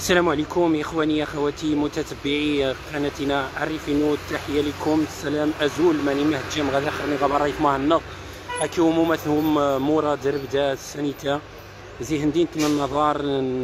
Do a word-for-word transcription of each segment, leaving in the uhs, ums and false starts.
السلام عليكم اخواني اخواتي متتبعي قناتنا عرفينو، تحيه لكم. السلام ازول ماني مهجم غادا خرني غبر رايف ماهنا اكيوم مثهم مورا دربدا السنيتا زي هندين من النظار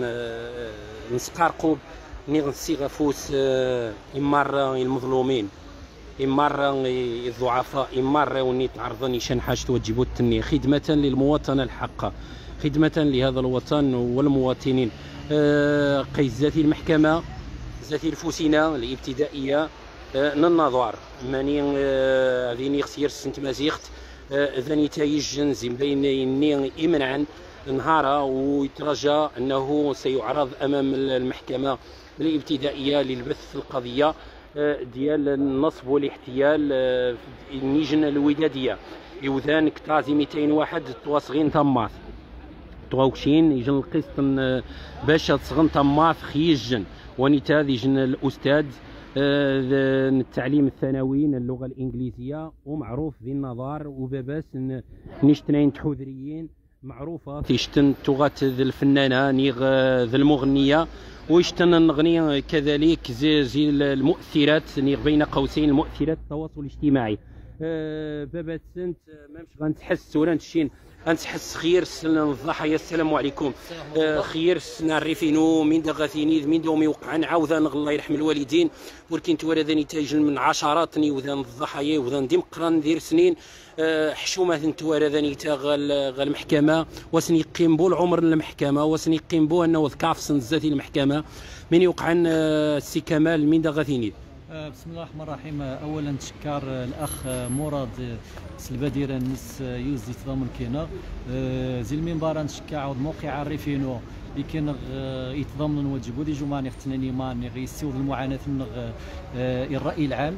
نسقارقوب ني غنسي غفوس امار المظلومين، امار الضعفاء، امار وني تعرضن يشان حاجه توجبوا التنميه خدمه للمواطنه الحقه، خدمه لهذا الوطن والمواطنين. أه قيس ذاتي المحكمة ذاتي الفوسينة الابتدائية أه ننظار ماني غادي خسير سنت مازيخت أه ذاني تايج زين بين اني يمنعا نهارا ويترجى انه سيعرض امام المحكمة الابتدائية للبث في القضية أه ديال النصب والاحتيال أه النيجن الودادية يوذان كتازي مئتين واحد تواصغين ثماث توكشين يجن القسط باش تصغن تماث خيجن ونتاذ يجن الاستاذ التعليم الثانوي اللغه الانجليزيه ومعروف ذي النظار وباباس نشتنين تحوذريين معروفه تيشتن تغات ذي الفنانه نيغ ذي المغنيه ويشتن النغني كذلك زي, زي المؤثرات نيغ بين قوسين المؤثرات التواصل الاجتماعي. أه بابا سنت مامش غنتحس ولا نتشين غنتحس خير سن الضحايا. السلام عليكم. آه خير سن عرفينو من دغاثيني من دومي وقع نعاوذان الله يرحم الوالدين ولكن توالدني تاج من عشرات وذان الضحايا وذان ديم قران ندير سنين آه حشومه توالدني تا غا المحكمه وسني قيم بو العمر المحكمه وسني قيم بو انه ذكاف سن ذاتي المحكمه من يوقع السي كمال من دغاثيني. بسم الله الرحمن الرحيم. اولا نتشكر الاخ مراد سلبادير النس يوزي تضامن كينا زي المنبر نتشكر عاود موقع عرفينو اللي كان يتضامن واجبو دي جماني اختناني ماني غيسيو المعاناه من الراي العام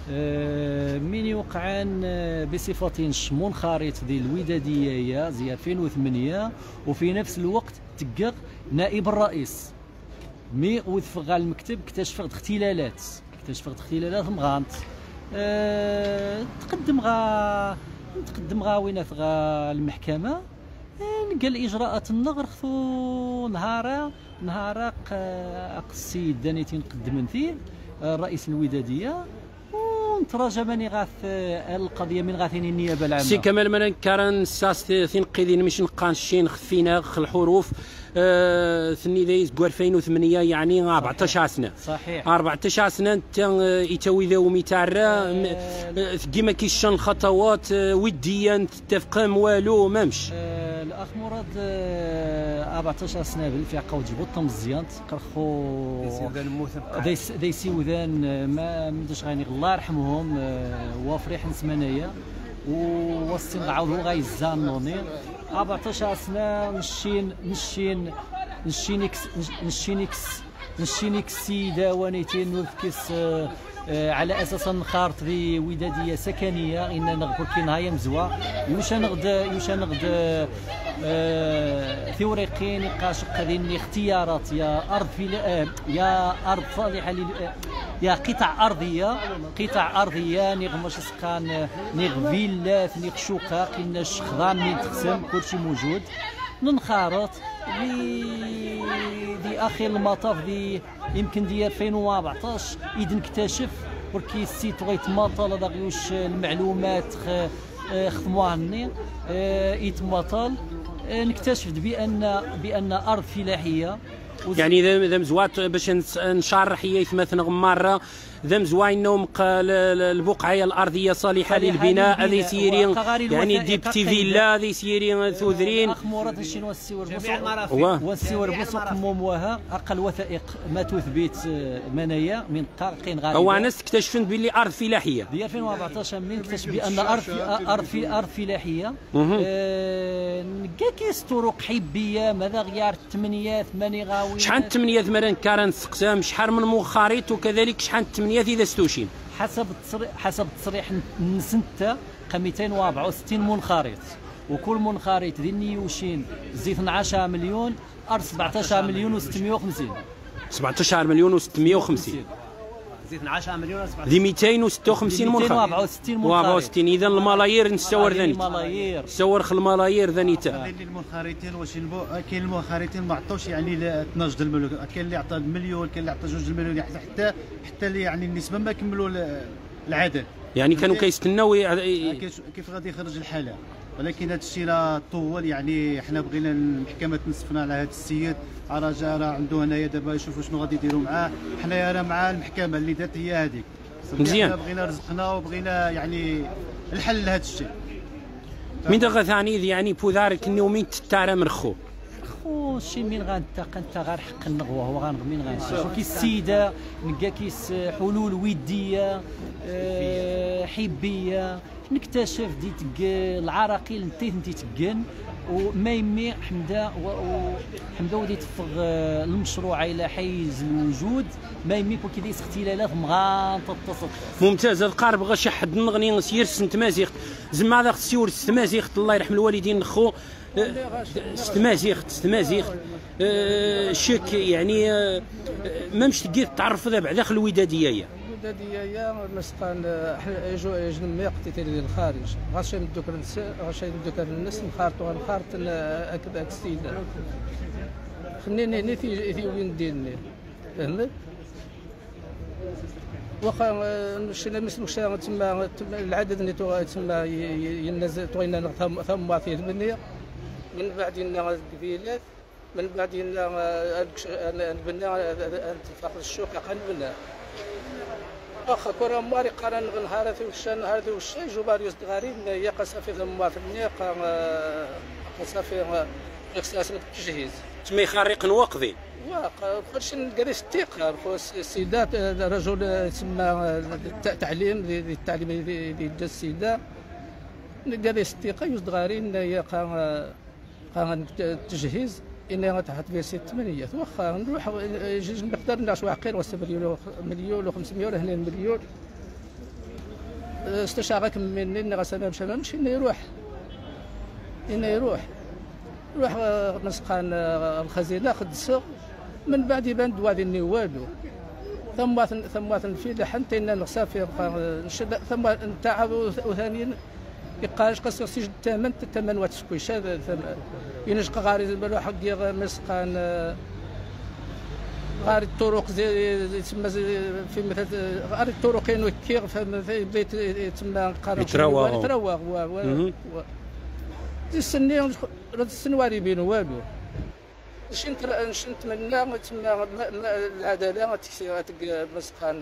من يوقعان بصفتين شمون خريط ديال الوداديه زي ألفين وثمانية وفي نفس الوقت تقر نائب الرئيس مي وثفغ المكتب اكتشف اختلالات اكتشفت اختلالات مغانت أه تقدم غا تقدم غا وين غا المحكمه أه قال اجراءات النغر خذو نهارا نهارا السيد داني تنقدم فيه الرئيس الوداديه ونتراجع ماني غاث القضيه من غاثين النيابه العامه. سي كمال مالا كارن ساس تنقيدين مش نقانشين خفينا الحروف آه ثني ذايز ألفين وثمانية يعني أربعطاش سنه. صحيح أربعطاش سنه انت يتوي ذا وميتعرى كيما كيشان الخطوات وديا تتفقام والو مامش. آه الاخ مراد آه أربعطاش سنه بالفعل وجبوا الطمزيان تقرخو ذي سيوذان ما مدش غاني الله يرحمهم آه وفريح نسمانيه ووصل عاودو غايزانوني أربعطاش سنه نشين نشين نشينكس نشينكس نشينكس سيده ونيتين نذكس آه آه على اساس نخارط ذي وداديه سكنيه ان نغفر كي نهايه مزوا يوشا نغد يوشا نغد آه ثوريقين قاشق ذي اختيارات يا ارض في آه يا ارض صالحه لل يا قطع ارضيه قطع ارضيه نغمش سقان نغ فيلات نغ شقق نش خضام من تقسم كلشي موجود ننخرط دي دي اخر المطاف دي يمكن دي ألفين وأربعطاش اذا نكتشف بركي السيت غيتماطل هذا غيوش المعلومات خدموهني يتماطل نكتشف بان بان ارض فلاحيه يعني ذا مزوات باش نشرح حياث مثلا مره ذا مزواين البقعه الارضيه صالحه للبناء هذه سيرين يعني ديبتي فيلا هذه سيرين ثوذرين اخ مراد نشين والسيور بوسق والسيور بوسق موموها اقل وثائق ما تثبت منايا من قاقين غالبا هو ناس اكتشفن باللي ارض فلاحيه ديال ألفين وأربعطاش من اكتشف بان ارض ارض في ارض فلاحيه كاكيس طرق حبيه ماذا غيار ثمانية ثمانية غاوي شحال ثمانية ثمانية كارن سقسام شحال من مخاريط وكذلك شحال ثمانية اذا ستوشين حسب التصريح حسب التصريح نسنت مئتين وأربعة وستين منخرط وكل منخرط ذي نيوشين زي اثناش مليون ارض سبعطاش مليون و ستمائة وخمسين سبعطاش مليون و ستمائة وخمسين زيد عشرة مليون ذي مئتين وستة وخمسين منخرط مئتين وأربعة وستين منخرط أربعة وستين. اذا الملايير نستور ذني الملايير نستور خ الملايير ذنيتا اللي المنخرطين واش ينبو كاين المنخرطين ما عطوش يعني اثناش د المليون، كاين اللي عطى مليون، كاين اللي عطى جوج المليون، حتى حتى اللي يعني النسبه ما كملوا العدد، يعني كانوا كيستناو كيف غادي يخرج الحاله. ولكن هذا الشيء راه طول، يعني حنا بغينا المحكمه تنصفنا على هذا السيد، راه جا راه عنده هنايا دابا يشوفوا شنو غادي يديروا معاه. حنايا راه مع المحكمه اللي دارت هي هذيك مزيان، بغينا رزقنا وبغينا يعني الحل لهذا الشيء. من دغه ثاني يعني بوذار كنيو مين تتارا مرخو خو شي مين غنتقى انت غير حق النغوه هو غنغ مين غنشوف كي السيده نلقى كيس حلول وديه أه حبيه نكتشف ديت العراقيل نتيت نتيت تكن وما يمي حمده وحمده ودي تفغ المشروع الى حيز الوجود ما يمي كون كيديس اختلالات مغان تتصل. ممتاز. هذا القارب غا شي حد نغني سير سنت مازيغ زعما هذا السيور ست مازيغ الله يرحم الوالدين خو ست مازيغ ست مازيغ أه شك يعني أه ما مش تقدر تعرف ذا داخل الوداديه الوداديه مسقان يجو يجن قتيت ديال الخارج غاشي ندوك النساء غاشي ندوك الناس نخارطوا نخارط هكذاك السيد خليني هنا في في وين ديالنا فهمت واخا مشينا مسموش تما العدد اللي تما ينزل طوينا ثم واثي ثمانيه من بعد لنا القبيلات من بعد لنا نبنا نتفاق الشوك قنبنا واخا كره ماري قران نهار في وشان نهار في وش جوباريوس غريب هي قصافي ثم في النيق قصافي اكساس التجهيز تما يخرق نوقضي واقع كلشي نلقى استيقاظ السيدات رجل تسمى تعليم التعليم ديال السيده نلقى استيقاظ يوز غارين هي قا التجهيز انها تحت في ست ثمانيات واخا نروح نقدر ناس واقير وسط مليون مليون و500 هنا مليون استشارك مني غسامه مشى مشي انه يروح انه يروح يروح مسقان الخزينه خدسه من بعد يبان دوادي والو ثم ثم في حتى ان نصافي نشد ثم نتاع وثانيا يقالش قصر سجن الثمن الثمن واتسكويش هذا ينشق غاري بلو حق مسقان غاري الطرق زي تسمى في مثل غاري الطرق كاين كيغ في بيت تسمى قارن يتروى يتروى السني راه السنواري بين والو شنت نتمنى تسمى العداله تك مسقان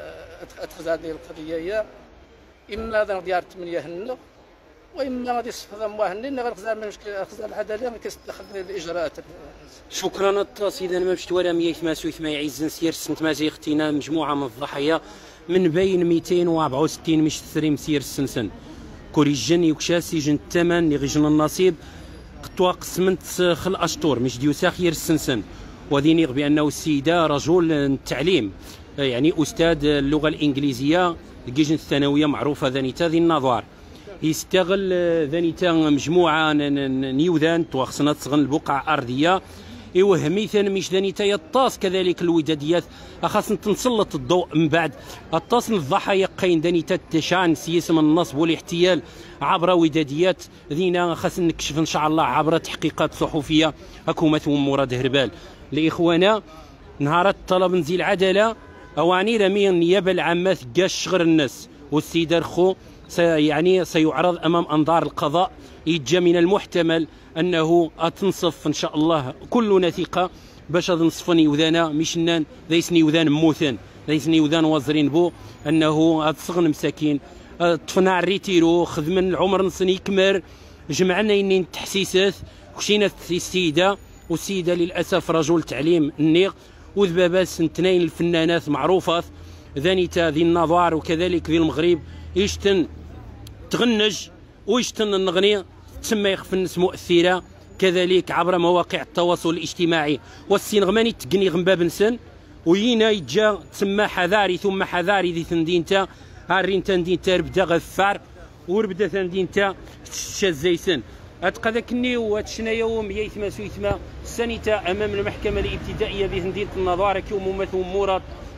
تخزا ديال القضيه هي اما هذا ديال ثمانية هنا واما غادي يصفى الله هنا غنخزا مشكل خزا العداله ما كيستخدم الاجراءات. شكرا الطاس. اذا ما مشت ولا مية وثمانية وثمانين يعزن سير سنت مازيغ اختينا مجموعه من الضحايا من بين مئتين وأربعة وستين مش تسريم سير السنسن كوريجن يكشاسي جن الثمن اللي غيجن النصيب قطوا قسمت خل اشطور مش ديوسا خير السنسن وذينيغ بانه السيده رجل التعليم يعني استاذ اللغه الانجليزيه الجيجن الثانويه معروفه ذانيتا ذي النظار يستغل ذانيتا مجموعه نيوذان توخصنا تصغن البقع ارضيه يوهمي ثاني مش ذانيتا يطاس كذلك الوداديات خاصنا تنسلط الضوء من بعد الطاس الضحايا قاين ذانيتا تشان سياسه النصب والاحتيال عبر وداديات ذينا خاصنا نكشف ان شاء الله عبر تحقيقات صحفيه حكومه مراد هربال لاخوانا نهار الطلب نزيل العداله اواني رمي النيابه العامه ثقاش شغر الناس والسيد رخو يعني سيعرض امام انظار القضاء يتجا من المحتمل انه تنصف ان شاء الله كلنا ثقه باش هذا نصفني يوذانا مشنان ليس نيوذان موثان ليس نيوذان وزرين بو انه هاد الصغن مساكين طفنا الريتيرو خدم العمر نصني يكمر جمعنا ينين تحسيسات خشينا السيده والسيده للاسف رجل تعليم النيغ وذباباس اثنين الفنانات معروفات ذانيتا ذي النظار وكذلك ذي المغرب يشتن تغنج ويشتن النغني تسمى يخفنس مؤثره كذلك عبر مواقع التواصل الاجتماعي والسينغماني تقني غنباب نسن وينا يتجا تسمى حذاري ثم حذاري ذي ثندينتا هارينتا ندينتا ربدا غفار وربدا ثندينتا شازيسن اتقى ذاكني واتشنا يوم مية وثمانية وثمانين سنه امام المحكمه الابتدائيه بهنديه النظاره كيوم ممثل مراد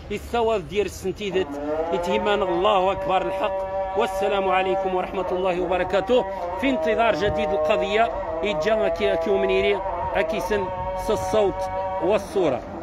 الثواب ديال السنتيدات يتهمنا. الله اكبر الحق. والسلام عليكم ورحمه الله وبركاته. في انتظار جديد القضيه يتجا كيومنيري اكيسن الصوت والصوره.